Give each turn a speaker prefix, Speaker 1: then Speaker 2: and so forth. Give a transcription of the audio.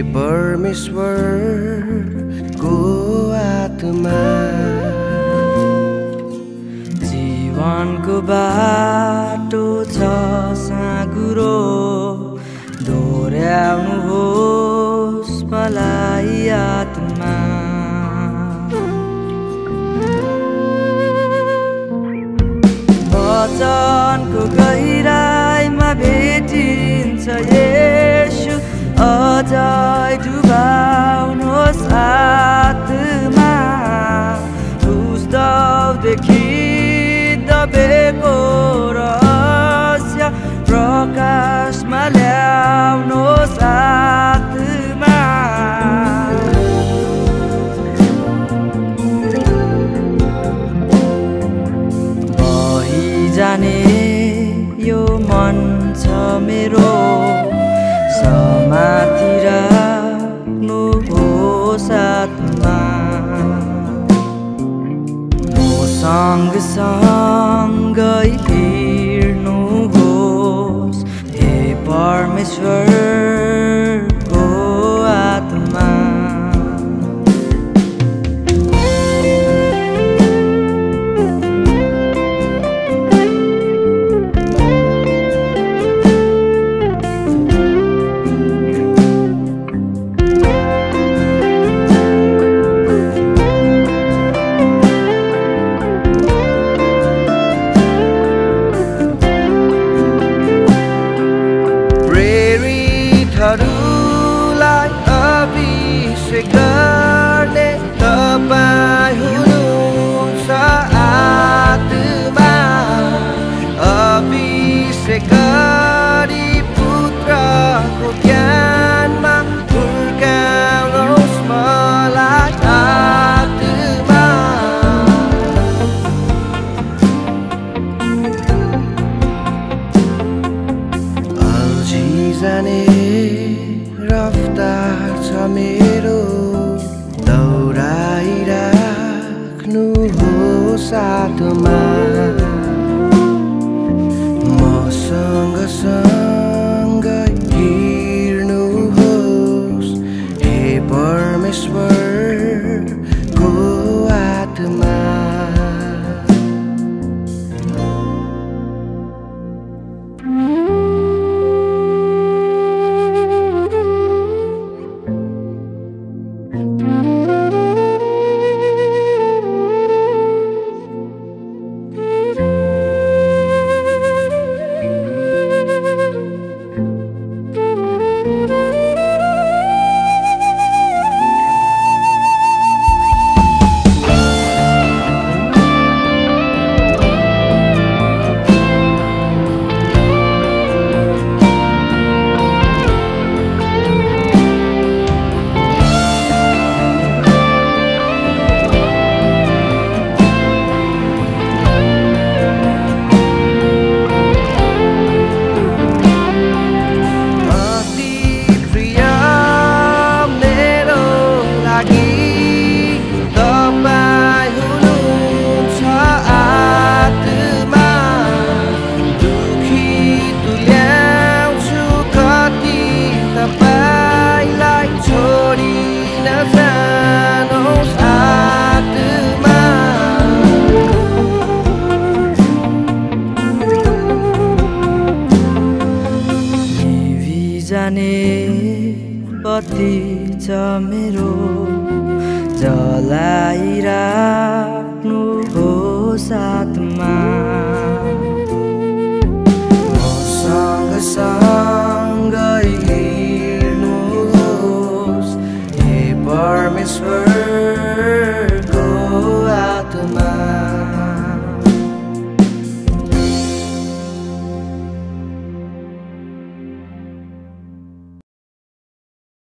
Speaker 1: परमेश्वरको आत्मा
Speaker 2: जीवनको बाटो छ साँघुरो दोहोऱ्याउनुहोस् मलाई आत्मा वचनको गहिराइमा भेटिन्छ येशू अझै डुबाउनुहोस् आत्मा पुस्तौदेखि दबेको रहस्य प्रकाशमा ल्याउनुहोस् आत्मा बहिजाने यो मन छ मेरो समाति राख्नुहोस् आत्मा सँगसँगै हिँड्नुहोस् हे परमेश्वरको आत्मा
Speaker 1: गर्ने तपाईं हुनुहुन्छ आत्मा अभिषेक गरी पुत्रको ज्ञानमा हुर्काउनुहोस् मलाई आत्मा अल्झी जाने रफ्तार छ मेरो दौडाइराख्नुहोस् आत्मा मसँग सँगै हिँड्नुहोस् हे परमेश्वरको आत्मा
Speaker 2: बत्ती छ मेरो जलाइराख्नुहोस् आत्मा
Speaker 1: मसँग